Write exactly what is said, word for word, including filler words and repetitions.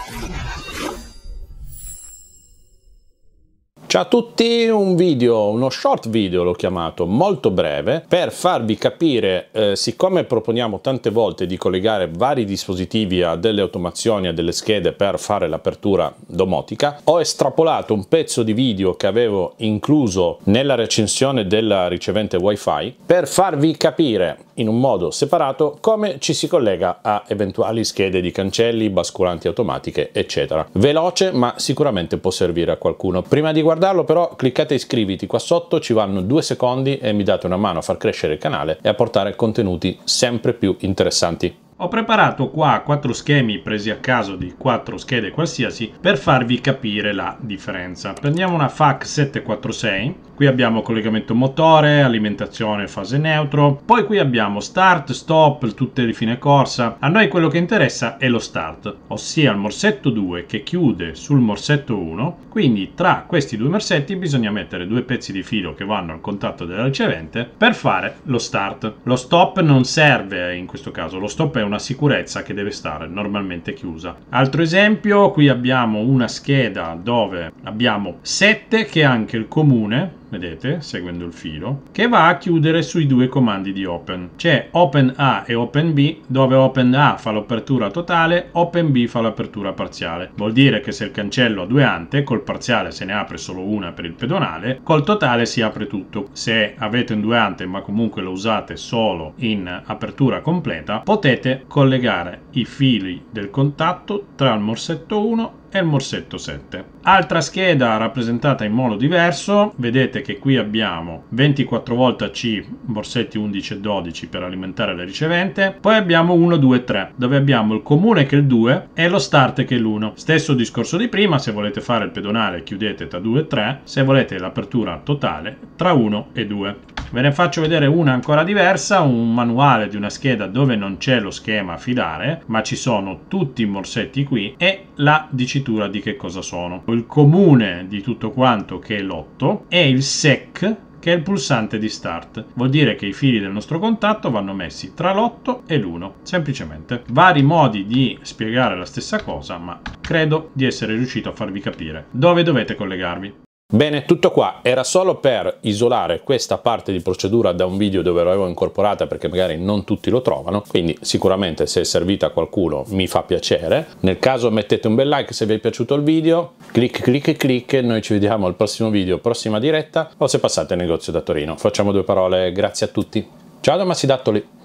Ciao a tutti, un video, uno short video l'ho chiamato, molto breve, per farvi capire, eh, siccome proponiamo tante volte di collegare vari dispositivi a delle automazioni, a delle schede per fare l'apertura domotica, ho estrapolato un pezzo di video che avevo incluso nella recensione della ricevente wifi per farvi capire in un modo separato come ci si collega a eventuali schede di cancelli, basculanti automatiche, eccetera. Veloce, ma sicuramente può servire a qualcuno. Prima di guardare però cliccate iscriviti qua sotto, ci vanno due secondi e mi date una mano a far crescere il canale e a portare contenuti sempre più interessanti. Ho preparato qua quattro schemi presi a caso di quattro schede qualsiasi per farvi capire la differenza. Prendiamo una F A C sette quattro sei, qui abbiamo collegamento motore, alimentazione fase neutro, poi qui abbiamo start, stop, tutte di fine corsa. A noi quello che interessa è lo start, ossia il morsetto due che chiude sul morsetto uno, quindi tra questi due morsetti bisogna mettere due pezzi di filo che vanno al contatto della ricevente per fare lo start. Lo stop non serve in questo caso, lo stop è una sicurezza che deve stare normalmente chiusa. Altro esempio, qui abbiamo una scheda dove abbiamo sette che è anche il comune, vedete, seguendo il filo, che va a chiudere sui due comandi di open. C'è open A e open B, dove open A fa l'apertura totale, open B fa l'apertura parziale. Vuol dire che se il cancello ha due ante, col parziale se ne apre solo una per il pedonale, col totale si apre tutto. Se avete un due ante ma comunque lo usate solo in apertura completa, potete collegare i fili del contatto tra il morsetto uno e il morsetto sette. Altra scheda rappresentata in modo diverso, vedete che qui abbiamo ventiquattro volt A C, morsetti undici e dodici per alimentare la ricevente, poi abbiamo uno, due, tre, dove abbiamo il comune che è il due e lo start che è l'uno. Stesso discorso di prima, se volete fare il pedonale chiudete tra due e tre, se volete l'apertura totale tra uno e due. Ve ne faccio vedere una ancora diversa, un manuale di una scheda dove non c'è lo schema a filare, ma ci sono tutti i morsetti qui e la dicitura di che cosa sono. Il comune di tutto quanto che è l'otto e il S E C che è il pulsante di start. Vuol dire che i fili del nostro contatto vanno messi tra l'otto e l'uno, semplicemente. Vari modi di spiegare la stessa cosa, ma credo di essere riuscito a farvi capire dove dovete collegarvi. Bene, tutto qua, era solo per isolare questa parte di procedura da un video dove l'avevo incorporata perché magari non tutti lo trovano, quindi sicuramente se è servita a qualcuno mi fa piacere. Nel caso mettete un bel like se vi è piaciuto il video, clic clic clic, noi ci vediamo al prossimo video, prossima diretta, o se passate al negozio da Torino. Facciamo due parole, grazie a tutti. Ciao da Massidattoli!